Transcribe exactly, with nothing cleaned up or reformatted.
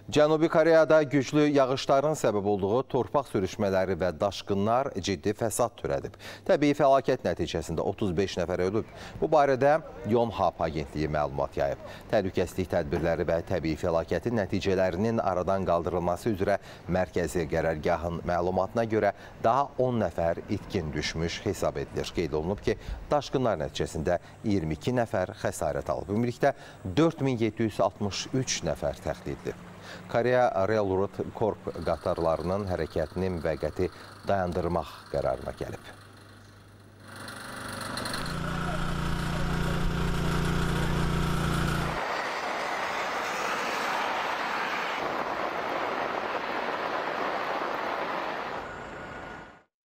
Cənubi Koreyada güclü yağışların səbəb olduğu torpaq sürüşmələri və daşqınlar ciddi fəsad törədib. Təbii fəlakət nəticəsində otuz beş nəfər ölüb. Bu barədə Yonhap agentliyi məlumat yayıb. Təhlükəsizlik tədbirləri və təbii fəlakətin nəticələrinin aradan qaldırılması üzrə mərkəzi qərargahın məlumatına görə daha on nəfər itkin düşmüş hesab edilir. Qeyd olunub ki, daşqınlar nəticəsində iyirmi iki nəfər xəsarət alıb. Ümumilikdə dörd min yeddi yüz altmış üç nəfər təxlidli. Koreya Railroad Corp qatarlarının hərəkətini müvəqqəti dayandırmaq qərarına gəlib.